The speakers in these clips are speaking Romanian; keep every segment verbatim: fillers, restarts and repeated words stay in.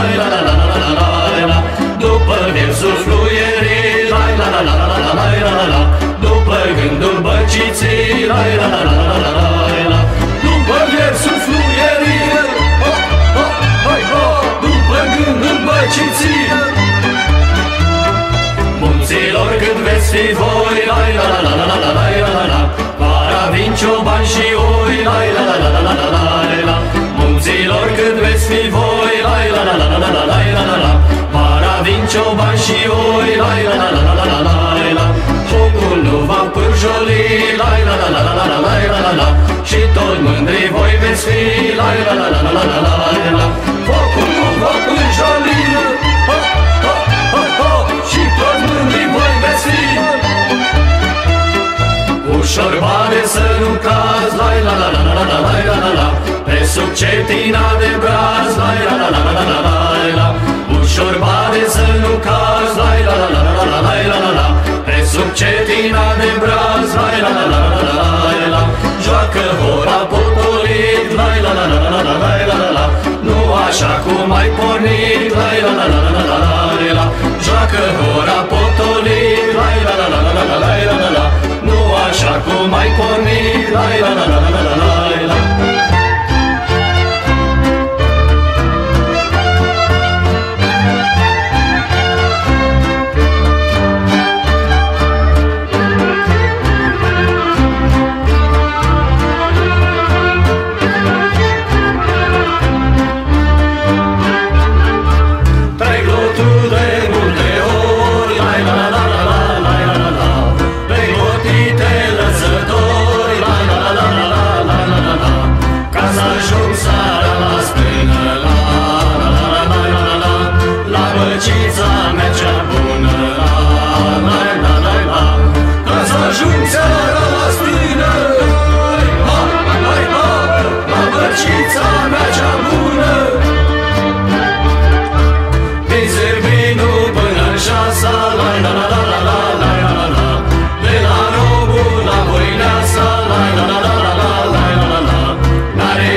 la la la la la la la. După versul fluierii, la la la la la la la la. După gândul băciții, la la la la la la la. După versul fluierii, ho, ho, hai, ho. După gândul băciții, munților cât veți fi voi, la la la la la la la la la. Vara vin ciobani și oi, la la la la la la la la. Munților cât veți fi voi, la la la la la la la la la. Vara vin ciobani și oi, la la la la la la la la. Focul nu va pârjoli, la la la la la la la la la. Și tot mândri voi veți fi, la la la la la la la la la. Focul nu va pârjoli, ha ha ha ha. Și tot mândri voi veți fi. Ușor bade să nu cazi, la la la la la la la la la. Pe sub cetina de braz, la la la la la la la la. Ușor bade să nu cazi, la la la la la la la la la. Pe sub cetina de braz, la la la la la la la la. Joacă hora potolit, la la la la la la la la la. Nu așa cum ai pornit, la la la la la la la la. Joacă hora potolit, la la la la la la la la la. Nu așa cum ai pornit, la la la la la la la la.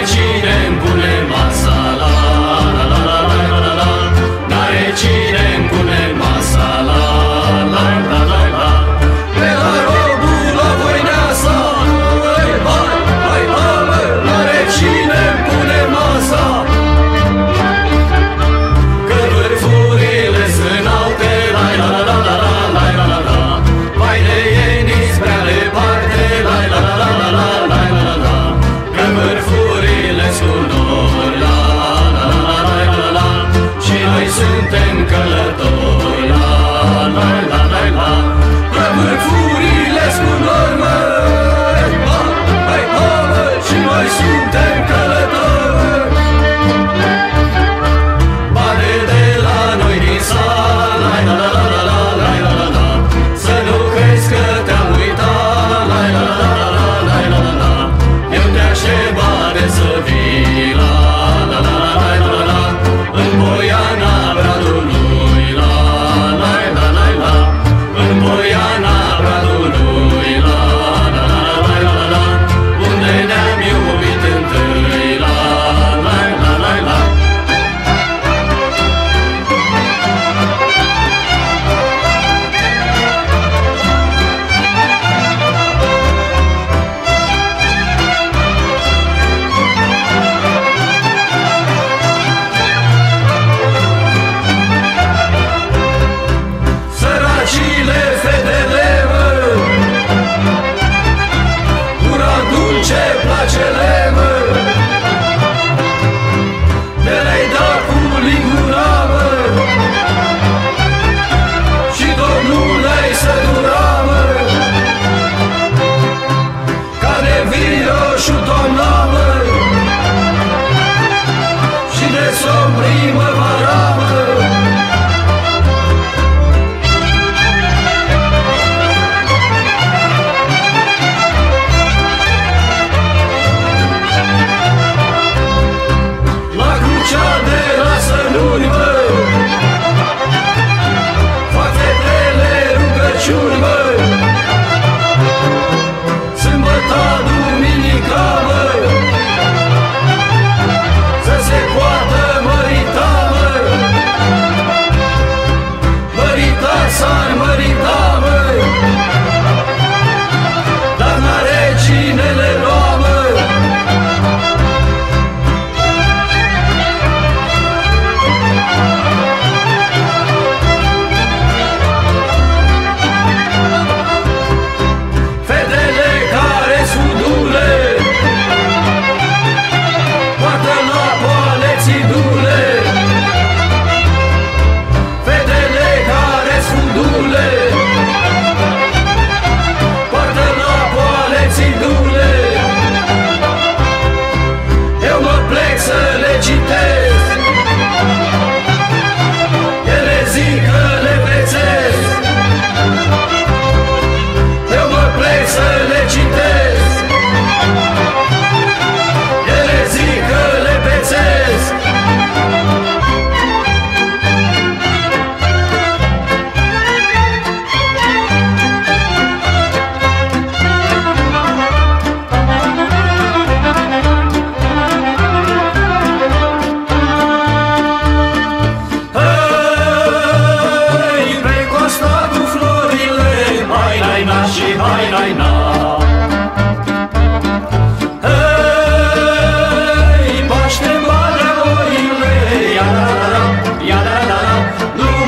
Cine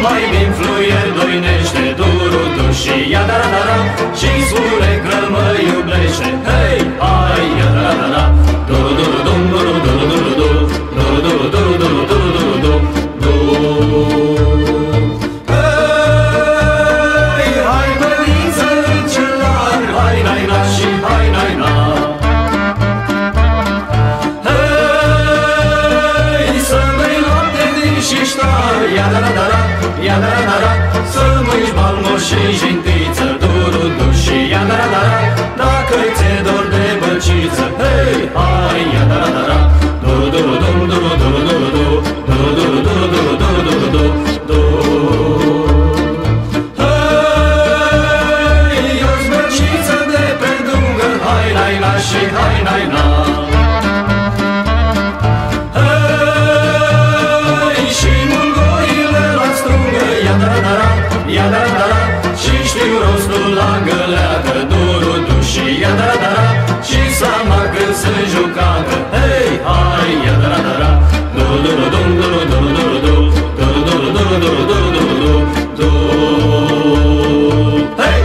mai din fluier doinește duru duși, ia da da da, și spune că mă iubește. Hei, hai, ia da da da, duru duru dum duru duru duru duru duru duru duru duru duru duru duru duru. Hei, hai băniță în celar, hai nai na și hai nai na. Și ștar, ia da da da da, ia da da da da, să mâși balmoș și jintiță, duru duși, ia da da da da, dacă-i ți-e dor de băciță, hei, hai, ia da da da da, duru duru dum duru duru duru duru duru duru duru duru duru duru duru duru. Hei, eu-s băciță de pe dungă, hai nai na și hai nai na. Ia da da da, și știu rostul la găleată, duru duși, ia da da da, și seama când sunt jucată. Hei, hai, ia da da da, duru duru dum duru duru duru duru duru duru duru duru duru duru duru duru. Hei!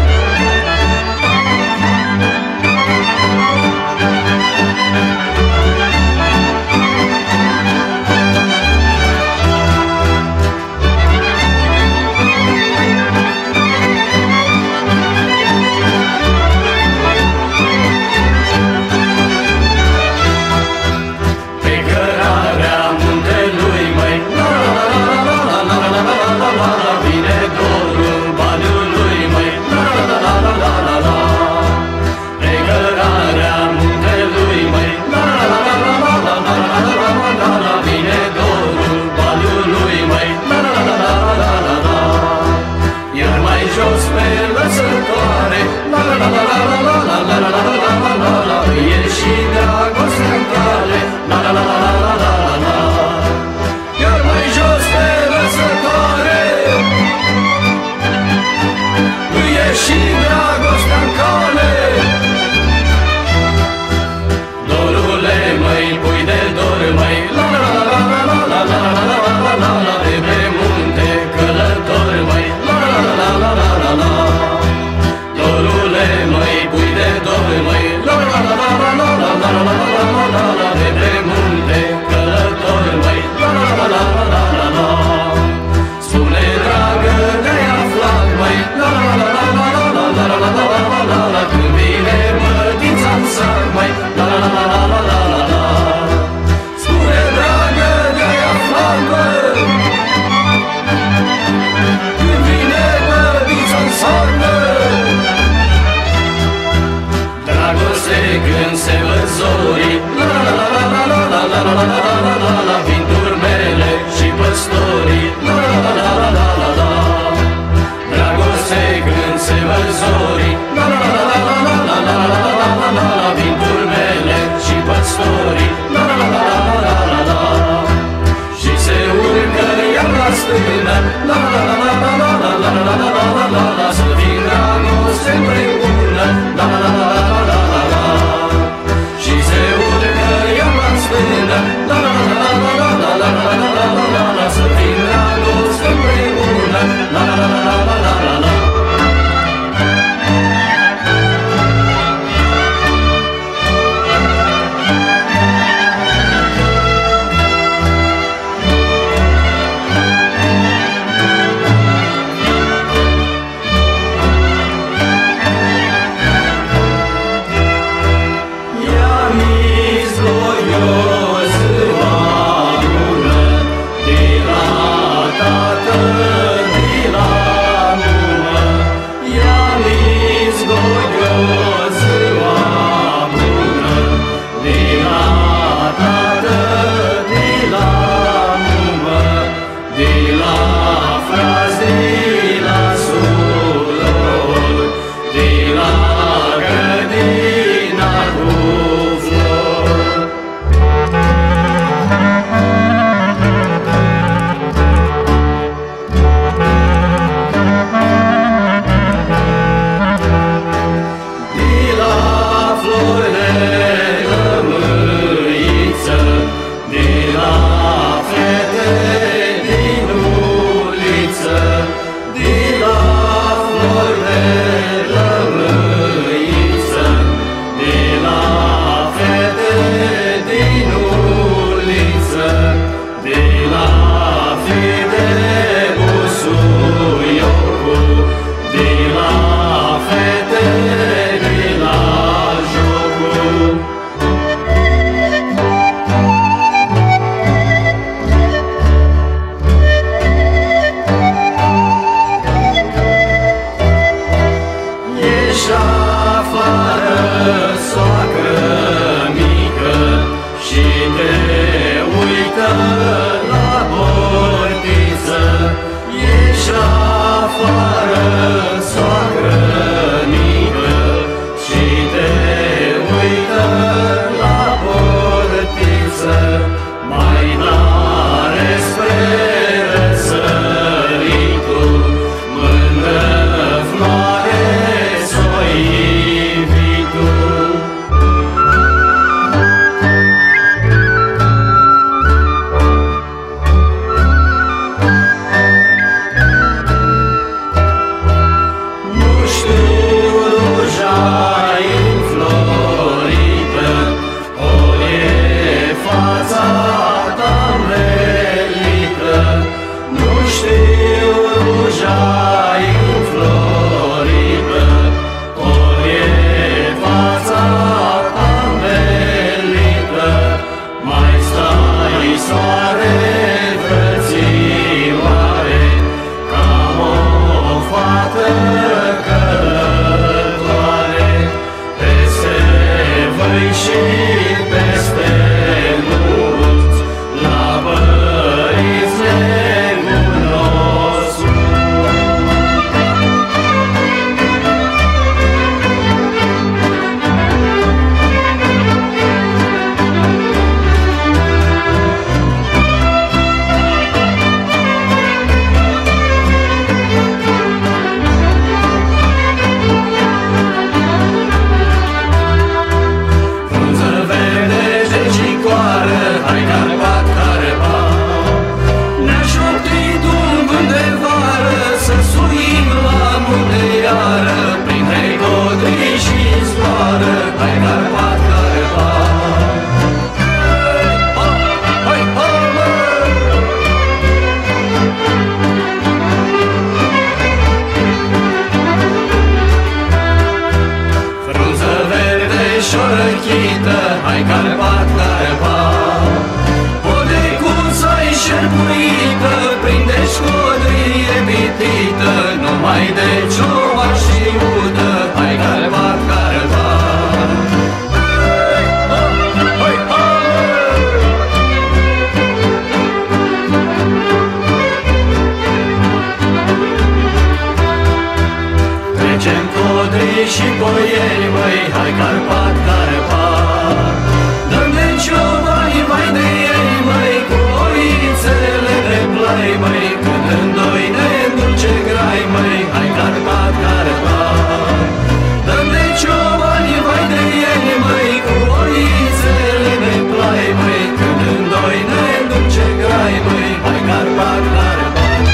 mai de ciuva și udă, hai Carpat, Carpat. Hai, hai! Trecem codrii și boieri, măi, hai Carpat, Carpat. Dă-mi ciobanii mai de ei, măi, cu oițele de plai, măi, când în doi ne dulce grai, măi, hai Carpat, Carpat. Dă-mi ciobanii mai de ei, măi, cu oițele de plai, măi, când în doi ne dulce grai, măi, hai Carpat, Carpat.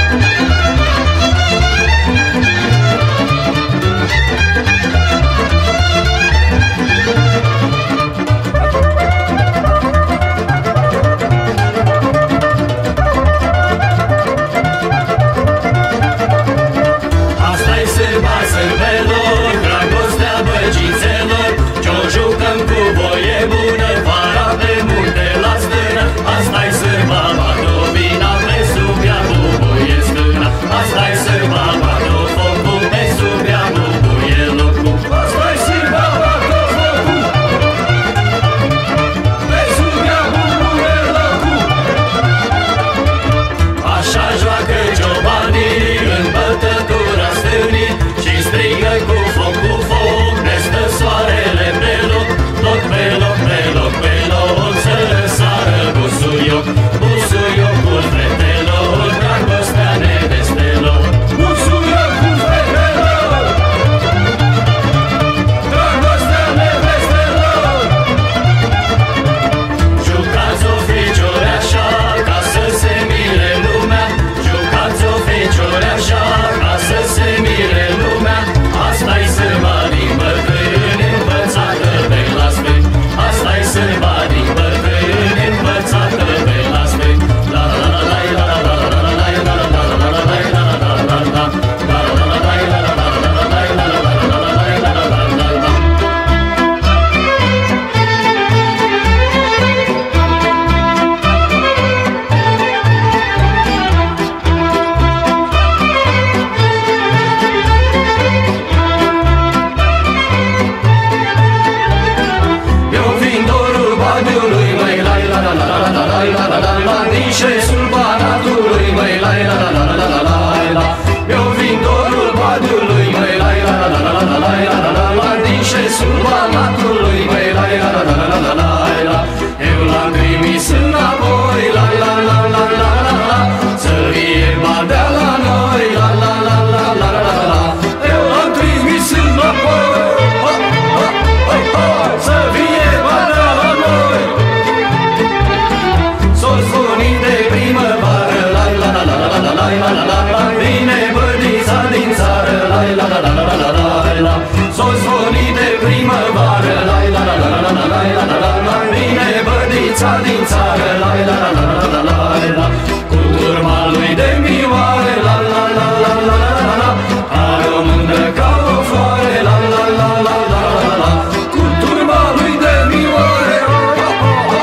Din țară, la la la la la la la, cu turma lui de mioare, la la la la la la la, are o mândră ca o floare, la la la la la la la, cu turma lui de mioare,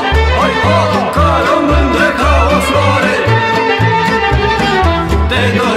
care o mândră ca o floare, te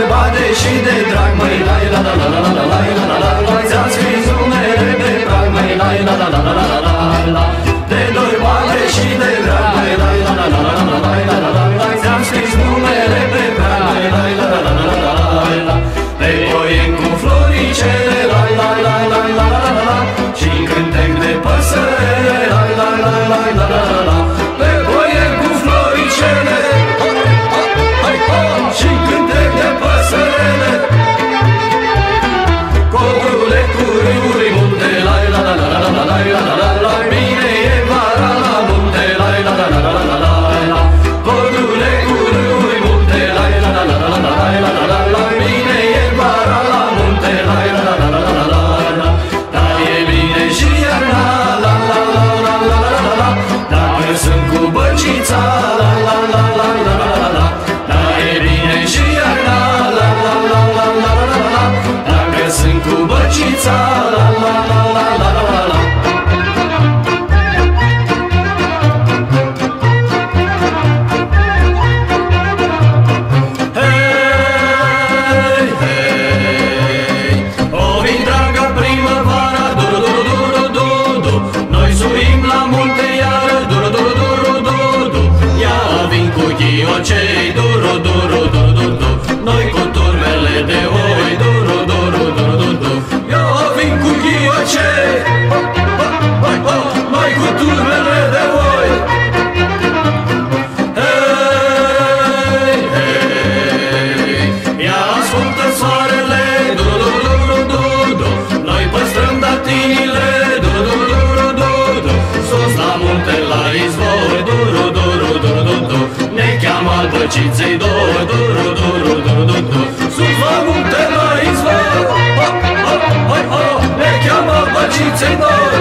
băciței dor, duru, duru, duru, duru, duru. Sus la munte la izvor, ha, ha, hai, ha, ne cheamă băciței dor.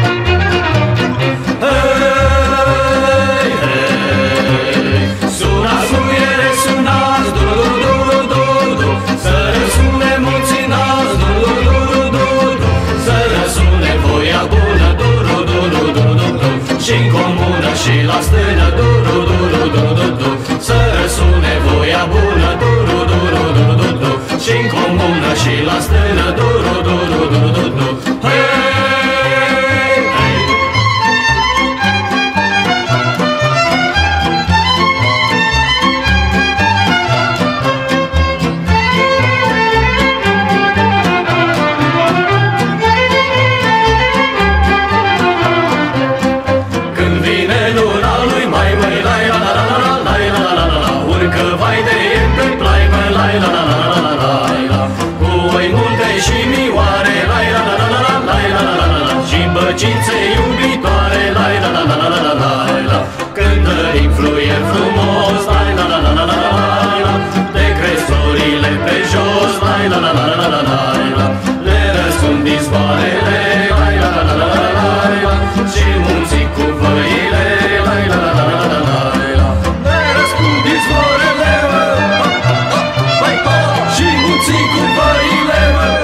Hei, hei, sunați muiere, sunați, duru, duru, duru, duru, să răsune munții nați, duru, duru, duru, duru, să răsune voia bună, duru, duru, duru, duru, și-n comună și la stână, duru, duru, duru, duru, să răsune voia bună, duru, duru, duru, duru, și-n comună și la stână, duru, duru, duru, duru, hei, hei. Când vine luna lui mai, măi, lai, la, la, la, la, la, lai, la, la, la, la, la, urcă vai de el pe plai, măi, lai, la, la, la, la, la, la, la, cu oi multe și mioare, lai, la, la, la, la, la, lai, la, la, la, la, la, și băcițe iubitoare, lai, la, la, la, la, la, la, la, la, cântărim fluier frumos, lai, la, la, la, la, la, la, la, de cresc florile pe jos, lai, la, la, la, la, la, la, la, le răspund izvoarele, lai, la, la, la, la, la, la, la, și munții cu văile, lai, la, la, la, la, la, la, la, le răspund izvoarele, hai, ha, și munții cu văile.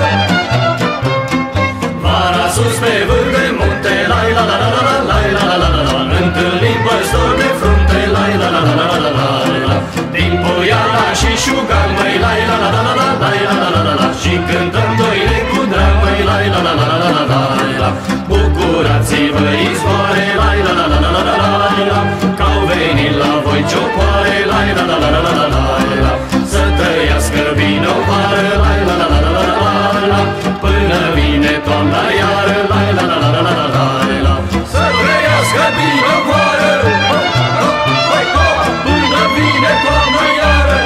Vara sus pe vârf de munte, lai, la, la, la, la, la, lai, la, la, la, la, la, întâlnim păstori de frunte, lai, la, la, la, la, la, la, la, din Poiana și Șugan, măi, lai, la, la, la, la, la, lai, la, la, la, la, la, și cântăm doile cu drag, măi, lai, la, la, la, la, la, la, la, bucurați-vă izvoare, lai, la, la, la, la, la, la, la, la, că-au venit la voi ciopoare, lai, la, la, la, la, la, la, la, la, să trăiască bine o vară, lai, la, la, la, la, la, la, la, până vine toamna iară, lai, la, la, la, la, la, la, la, la, să trăiască bine o vară, ha, ha, hai, ha, până vine toamna iară.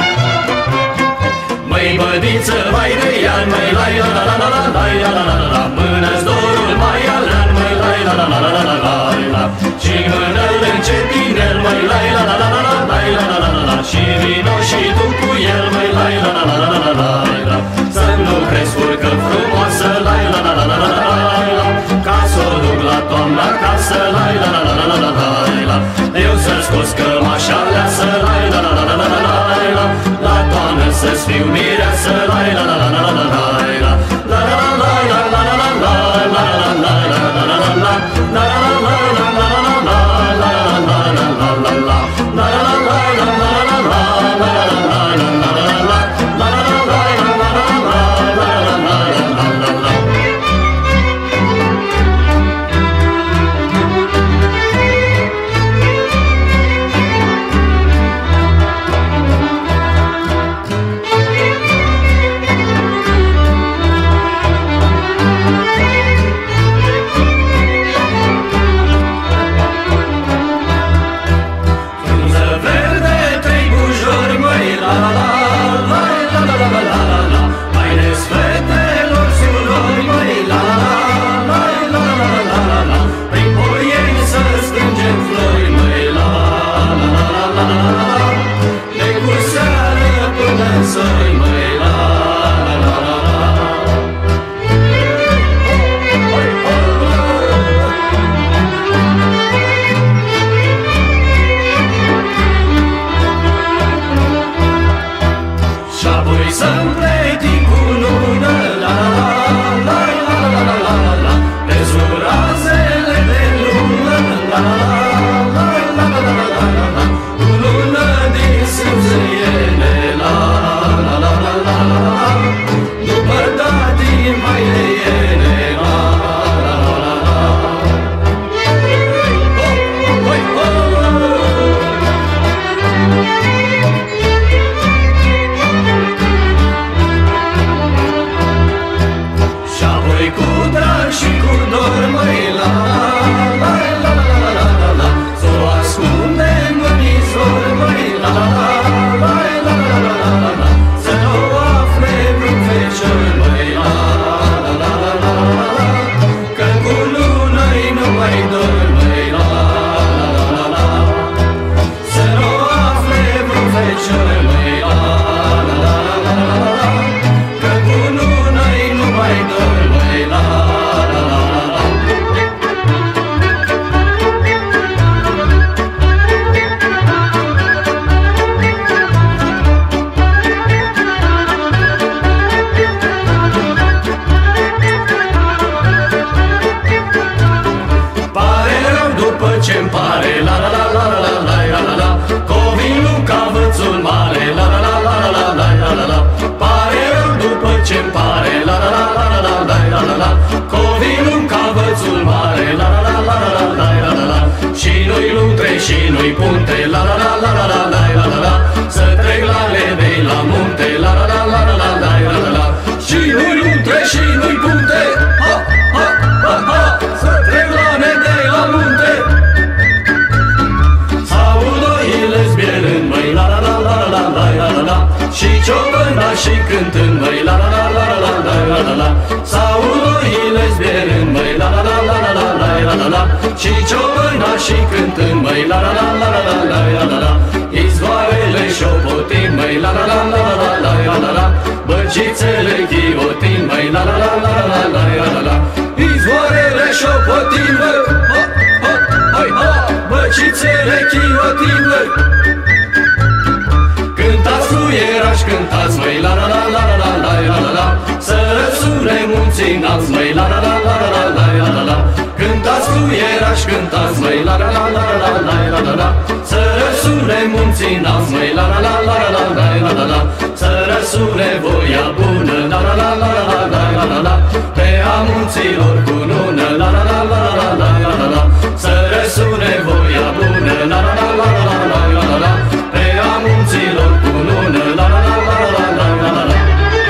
Măi bădiță, vai de iar, măi, lai, la, la, la, la, la, lai, la, la, la, la, la, mână-ți dorul mai alan, măi, lai, la, la, la, la, la, la, la, la, și mână-l încetinel, măi, lai, la, la, la, la, la, lai, la, la, la, la, la, și vino și tu cu el, măi, lai, la, la, la, la, la, la, la, la, să-mi lucrezi furcă frumoasă, lai, la, la, la, la, la, la, la, ca s-o duc la toamna acasă, lai, la, la, la, la, la, la, la, la, eu să-ți scos cămașa leasă, lai, la, la, la, la, la, la, la, la, la toamnă să-ți fiu mireasă, lai, la, la, la, la, la, la, la, la, la, la, la, la, la, la, și ciobăna și cântând, măi, la la la la la la la la la. Sau oile zbierând, măi, la la la la la la la la la. Și ciobăna și cântând, măi, la la la la la la la la la. Izvoarele șopotind, măi, la la la la la la la la la. Băcițele chivotind, măi, la la la la la la la la. Izvoarele șopotind, măi, ha, ha, hai, ha. Băcițele chivotind, măi. Cântați fluierași, cântați, măi, la la la la la la la la la. Să răsune munții înalți, măi, la la la la la la la la la. Cântați fluierași, cântați, măi, la la la la la la la la la. Să răsune munții înalți, măi, la la la la la la la la la. Să răsune voia bună, la la la la la la la la la. Pe a munților cu nună, la la la la la la la la la. Să răsune voia bună, la la la la la la la la la. Pe a munților cu nună, la la la la la la la la la.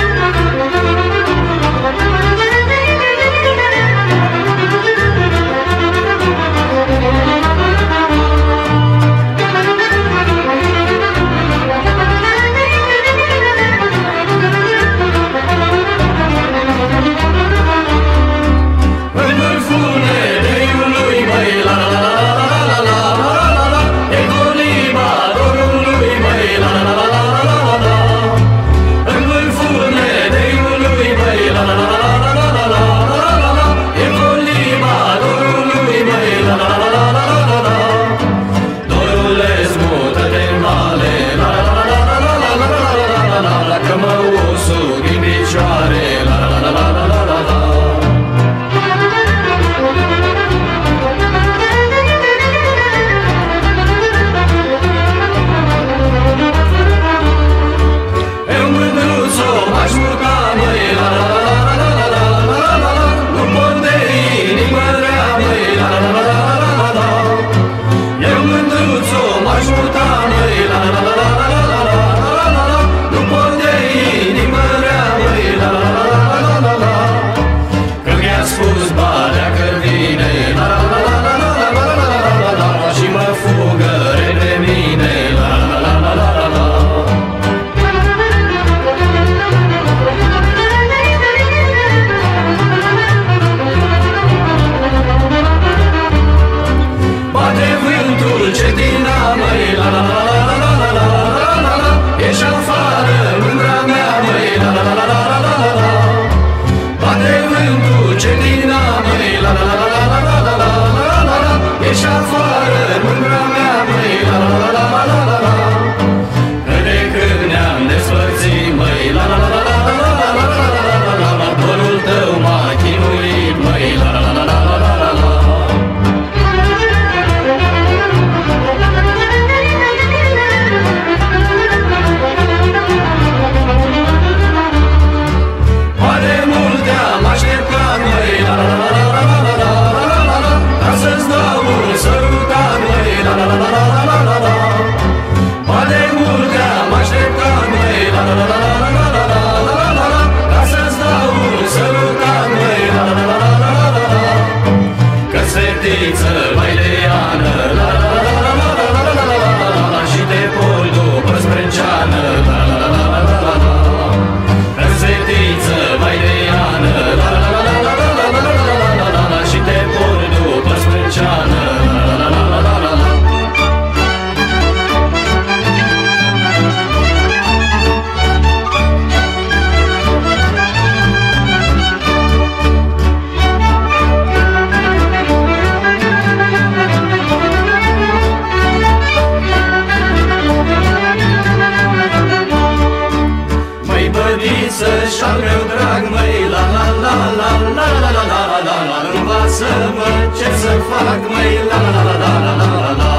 Și-al meu drag, măi, la la la la la la la la la la la. Învață-mă ce să fac, măi, la la la la la la la la.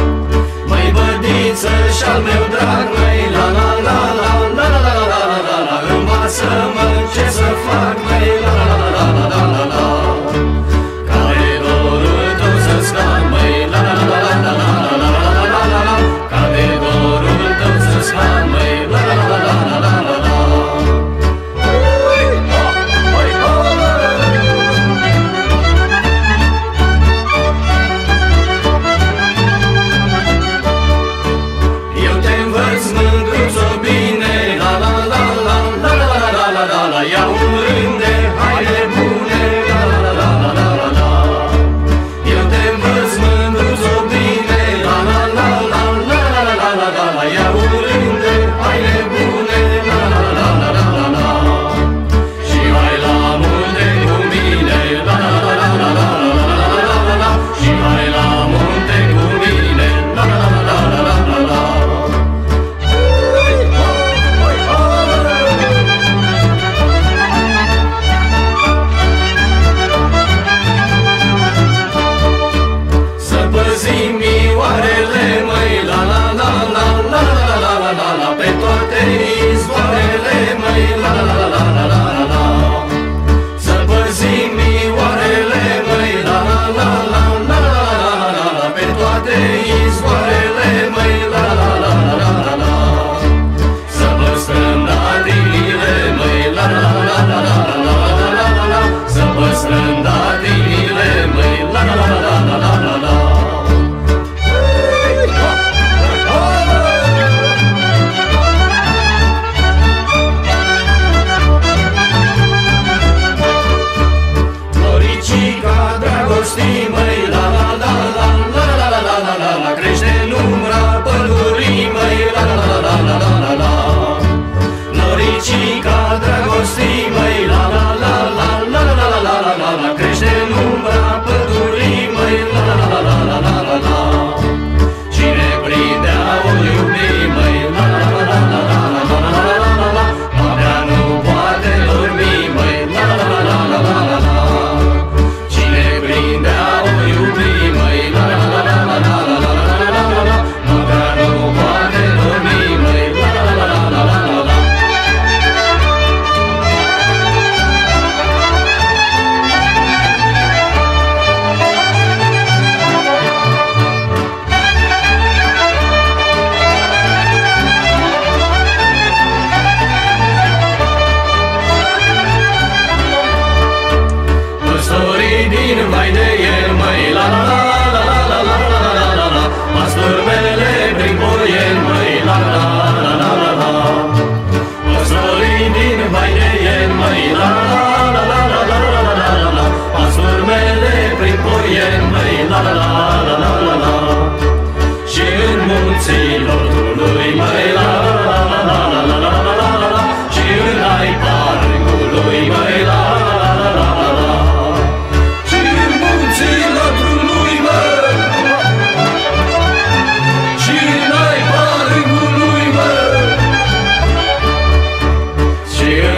Măi, bădiță, și-al meu drag, măi, la la la la la la la la la la la. Învață-mă ce să fac, măi, la la la la la la la la. Care dorul tău să scap, măi, la la la la la la la la la la la la. Care dorul tău să scap, măi, la la la la la la la la. Eu te învăț, mândruț-o bine,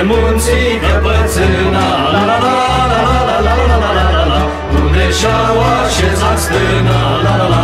munții căpățâna, la la la la la la la la la la la, unde și-au așezat stâna, la la la.